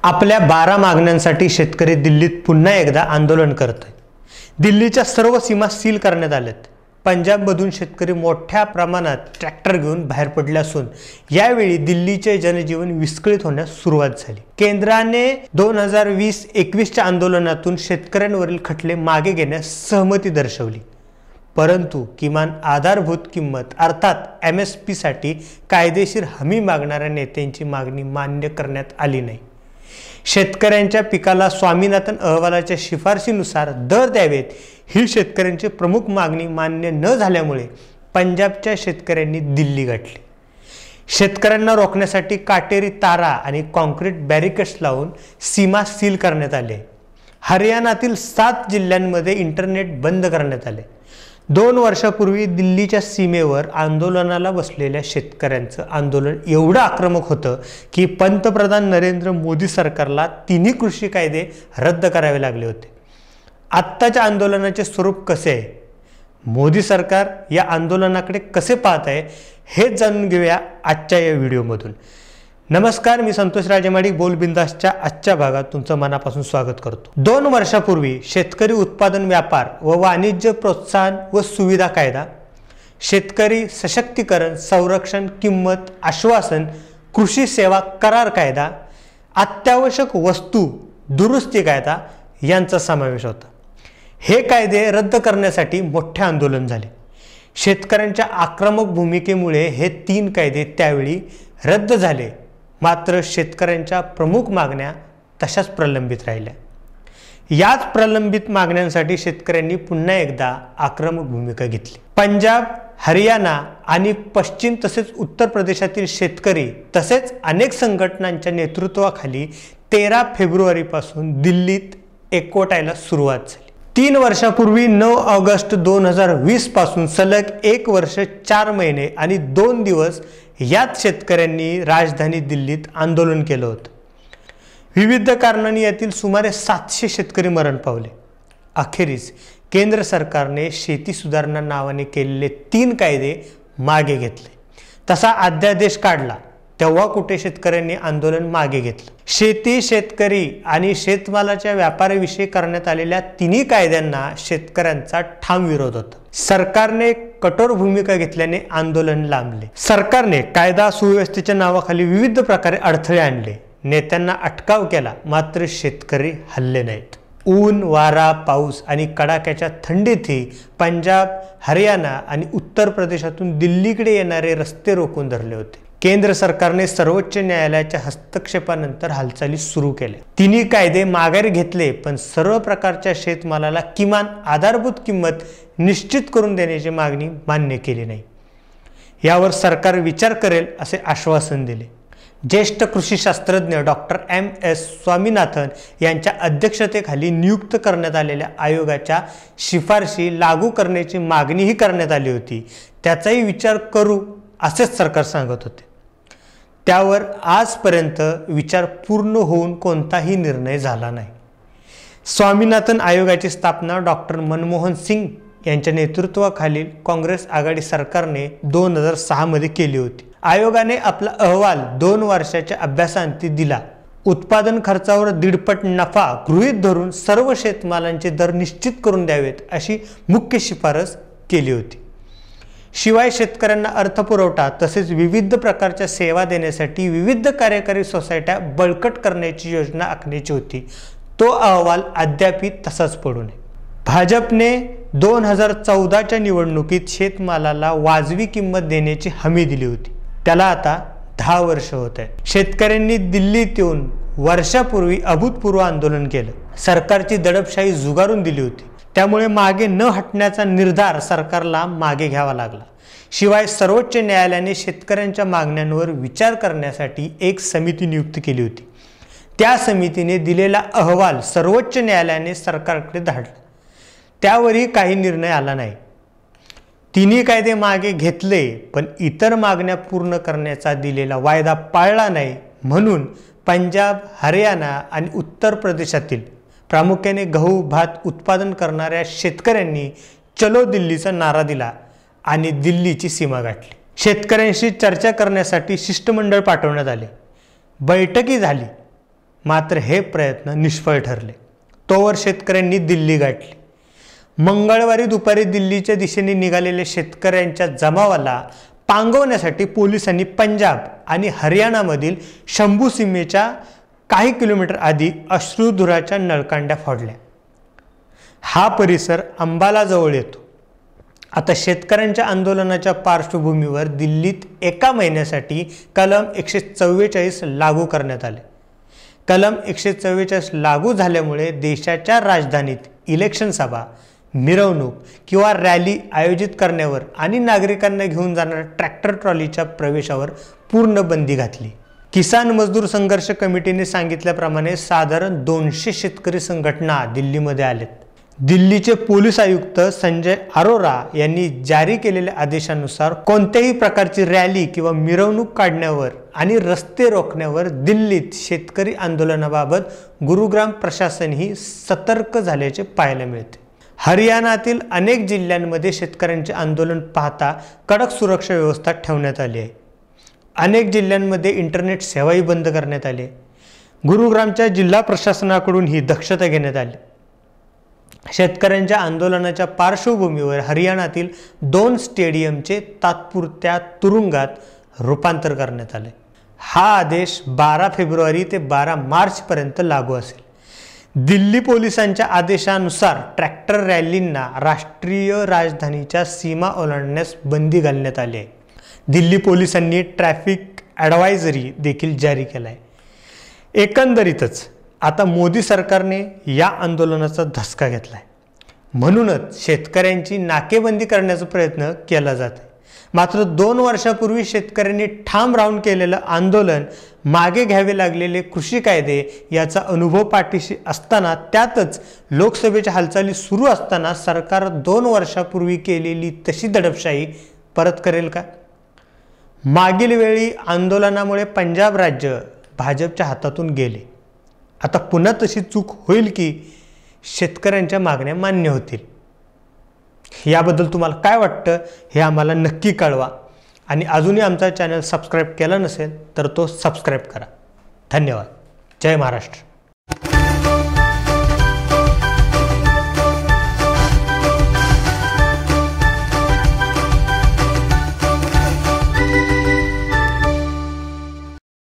आपल्या 12 मागण्यांसाठी शेतकरी दिल्लीत पुन्हा एकदा आंदोलन करत आहेत। दिल्लीच्या सर्व सीमा सील करण्यात आल्यात। पंजाबमधून शेतकरी मोठ्या प्रमाणात ट्रॅक्टर घेऊन बाहेर पडले असून यावेळी दिल्लीचे जनजीवन विस्कळीत होण्यास सुरुवात झाली। केंद्राने 2020-21च्या आंदोलनातून शेतकऱ्यांवरील खटले मागे घेण्यास सहमती दर्शवली, परंतु किमान आधारभूत किंमत अर्थात MSP साठी कायदेशीर हमी मागणाऱ्या नेत्यांची मागणी मान्य करण्यात आली नाही। शेतकऱ्यांच्या पिकाला स्वामीनाथन अहवालाच्या शिफारशीनुसार दर द्यावेत ही शेतकऱ्यांची प्रमुख मागणी मान्य न झाल्यामुळे पंजाबच्या शेतकऱ्यांनी दिल्ली गाठली। शेतकऱ्यांना रोखण्यासाठी काटेरी तारा आणि कॉन्क्रीट बॅरिकेड्स लावून सीमा सील करण्यात आले। हरियाणातील 7 जिल्ह्यांमध्ये इंटरनेट बंद करण्यात आले। 2 वर्षापूर्वी दिल्लीच्या सीमेवर आंदोलनाला बसलेल्या शेतकऱ्यांचं आंदोलन एवढं आक्रमक होतं की पंतप्रधान नरेंद्र मोदी सरकारला तिन्ही कृषी कायदे रद्द करावे लागले होते। आत्ताच्या आंदोलनाचे स्वरूप कसे आहे, मोदी सरकार या आंदोलनाकडे कसे पाहत आहे, हे जाणून घेऊया आजच्या या व्हिडिओमधून। नमस्कार, मी संतोष राजेमाडी बोलबिंदासच्या आजच्या भागात तुमचं मनापासून स्वागत करतो। 2 वर्षापूर्वी शेतकरी उत्पादन व्यापार व वाणिज्य प्रोत्साहन व सुविधा कायदा, शेतकरी सशक्तीकरण संरक्षण किंमत आश्वासन कृषी सेवा करार कायदा, अत्यावश्यक वस्तू दुरुस्ती कायदा यांचा समावेश होता। हे कायदे रद्द करण्यासाठी मोठे आंदोलन झाले। शेतकऱ्यांच्या आक्रमक भूमिकेमुळे हे 3 कायदे त्यावेळी रद्द झाले, मात्र शेतकऱ्यांच्या प्रमुख मागण्या तशाच प्रलंबित राहिल्या। याच प्रलंबित मागण्यांसाठी शेतकऱ्यांनी पुन्हा एकदा आक्रमक भूमिका घेतली। पंजाब, हरियाणा आणि पश्चिम तसेच उत्तर प्रदेशातील शेतकरी तसेच अनेक संघटनांच्या नेतृत्वाखाली 13 फेब्रुवारीपासून दिल्लीत एकवटायला सुरुवात झाली। 3 वर्षापूर्वी 9 ऑगस्ट 2020 पासून सलग 1 वर्ष 4 महिने आणि 2 दिवस याच शेतकऱ्यांनी राजधानी दिल्लीत आंदोलन केलं होतं। विविध कारणांनी यातील सुमारे 700 शेतकरी मरण पावले। अखेरीस केंद्र सरकारने शेती सुधारणा नावाने केलेले 3 कायदे मागे घेतले। तसा अध्यादेश काढला तेव्हा कुठे शेतकऱ्यांनी आंदोलन मागे घेतलं। शेती, शेतकरी आणि शेतमालाच्या व्यापाराविषयी करण्यात आलेल्या तिन्ही कायद्यांना शेतकऱ्यांचा ठाम विरोध होता। सरकारने कठोर भूमिका घेतल्याने आंदोलन लांबले। सरकारने कायदा सुव्यवस्थेच्या नावाखाली विविध प्रकारे अडथळे आणले, नेत्यांना अटकाव केला, मात्र शेतकरी हलले नाहीत। ऊन, वारा, पाऊस आणि कडाक्याच्या थंडीतही पंजाब, हरियाणा आणि उत्तर प्रदेशातून दिल्लीकडे येणारे रस्ते रोखून धरले होते। केंद्र सरकारने सर्वोच्च न्यायालयाच्या हस्तक्षेपानंतर हालचाली सुरू केल्या। तिन्ही कायदे माघारी घेतले, पण सर्व प्रकारच्या शेतमालाला किमान आधारभूत किंमत निश्चित करून देण्याची मागणी मान्य केली नाही। यावर सरकार विचार करेल असे आश्वासन दिले। ज्येष्ठ कृषी शास्त्रज्ञ डॉक्टर MS स्वामीनाथन यांच्या अध्यक्षतेखाली नियुक्त करण्यात आलेल्या आयोगाच्या शिफारशी लागू करण्याची मागणीही करण्यात आली होती। त्याचाही विचार करू असेच सरकार सांगत होते। त्यावर आजपर्यंत विचार पूर्ण होऊन कोणताही निर्णय झाला नाही। स्वामीनाथन आयोगाची स्थापना डॉक्टर मनमोहन सिंग यांच्या नेतृत्वाखालील काँग्रेस आघाडी सरकारने 2006 मध्ये केली होती। आयोगाने आपला अहवाल 2 वर्षाच्या अभ्यासांती दिला। उत्पादन खर्चावर 1.5 पट नफा गृहीत धरून सर्व शेतमालांचे दर निश्चित करून द्यावेत अशी मुख्य शिफारस केली होती। शिवाय शेतकऱ्यांना अर्थपुरवठा तसेच विविध प्रकारच्या सेवा देण्यासाठी विविध कार्यकारी सोसायट्या बळकट करण्याची योजना आखण्याची होती। तो अहवाल अद्याप तसाच पडू नये। भाजपने 2014च्या निवडणुकीत शेतमालाला वाजवी किंमत देण्याची हमी दिली होती। त्याला आता 10 वर्ष होत आहेत। शेतकऱ्यांनी दिल्लीत येऊन वर्षापूर्वी अभूतपूर्व आंदोलन केलं, सरकारची दडपशाही झुगारून दिली होती। त्यामुळे मागे न हटण्याचा निर्धार सरकारला मागे घ्यावा लागला। शिवाय सर्वोच्च न्यायालयाने शेतकऱ्यांच्या मागण्यांवर विचार करण्यासाठी एक समिती नियुक्त केली होती। त्या समितीने दिलेला अहवाल सर्वोच्च न्यायालयाने सरकारकडे धाडला। त्यावरही काही निर्णय आला नाही। तिन्ही कायदे मागे घेतले, पण इतर मागण्या पूर्ण करण्याचा दिलेला वायदा पाळला नाही। म्हणून पंजाब, हरियाणा आणि उत्तर प्रदेशातील प्रामुख्याने गहू भात उत्पादन करणाऱ्या शेतकऱ्यांनी चलो दिल्लीचा नारा दिला आणि दिल्लीची सीमा गाठली। शेतकऱ्यांशी चर्चा करण्यासाठी शिष्टमंडळ पाठवण्यात आले, बैठकी झाली, मात्र हे प्रयत्न निष्फळ ठरले. तोवर शेतकऱ्यांनी दिल्ली गाठली. मंगळवारी दुपारी दिल्लीच्या दिशेने निघालेल्या शेतकऱ्यांच्या जमावाला पांगवण्यासाठी पोलिसांनी पंजाब आणि हरियाणामधील शंभू सीमेच्या काही किलोमीटर आधी अश्रुधुराच्या नळकांड्या फोडल्या. हा परिसर अंबालाजवळ येतो. आता शेतकऱ्यांच्या आंदोलनाच्या पार्श्वभूमीवर दिल्लीत एका महिन्यासाठी कलम 144 लागू करण्यात आले. कलम 144 लागू झाल्यामुळे देशाच्या राजधानीत इलेक्शन सभा, मिरवणूक किंवा रॅली आयोजित करण्यावर आणि नागरिकांना घेऊन जाणाऱ्या ट्रॅक्टर ट्रॉलीच्या प्रवेशावर पूर्ण बंदी घातली. किसान मजदूर संघर्ष कमिटीने सांगितल्याप्रमाणे साधारण 200 शेतकरी संघटना दिल्लीमध्ये आलेत. दिल्लीचे पोलीस आयुक्त संजय अरोरा यांनी जारी केलेल्या आदेशानुसार कोणत्याही प्रकारची रॅली किंवा मिरवणूक काढण्यावर आणि रस्ते रोखण्यावर दिल्लीत शेतकरी आंदोलनाबाबत गुरुग्राम प्रशासनही सतर्क झाल्याचे पाहायला मिळते. हरियाणातील अनेक जिल्ह्यांमध्ये शेतकऱ्यांचे आंदोलन पाहता कडक सुरक्षा व्यवस्था ठेवण्यात आली आहे. अनेक जिल्ह्यांमध्ये इंटरनेट सेवाही बंद करण्यात आली. गुरुग्रामच्या जिल्हा प्रशासनाकडून ही दक्षता घेण्यात आली. शेतकऱ्यांच्या आंदोलनाच्या पार्श्वभूमीवर हरियाणातील 2 स्टेडियमचे तात्पुरत्या तुरुंगात रूपांतर करण्यात आले. हा आदेश 12 फेब्रुवारी ते 12 मार्चपर्यंत लागू असेल. दिल्ली पोलिसांच्या आदेशानुसार ट्रॅक्टर रॅलींना राष्ट्रीय राजधानीच्या सीमा ओलांडण्यास बंदी घालण्यात आली आहे. दिल्ली पोलिसांनी ट्रॅफिक ॲडवायझरी देखील जारी केला आहे. एकंदरीतच आता मोदी सरकारने या आंदोलनाचा धसका घेतला आहे. म्हणूनच शेतकऱ्यांची नाकेबंदी करण्याचा प्रयत्न केला जात आहे. मात्र 2 वर्षापूर्वी शेतकऱ्यांनी ठाम राहून केलेलं आंदोलन, मागे घ्यावे लागलेले कृषी कायदे याचा अनुभव पाठीशी असताना, त्यातच लोकसभेच्या हालचाली सुरू असताना सरकार 2 वर्षापूर्वी केलेली तशी दडपशाही परत करेल का? मागील वेळी आंदोलनामुळे पंजाब राज्य भाजपच्या हातातून गेले. आता पुन्हा तशी चूक होईल की शेतकऱ्यांच्या मागण्या मान्य होतील? याबद्दल तुम्हाला काय वाटतं हे आम्हाला नक्की कळवा. आणि अजूनही आमचा चॅनल सबस्क्राईब केला नसेल तर तो सबस्क्राईब करा. धन्यवाद. जय महाराष्ट्र.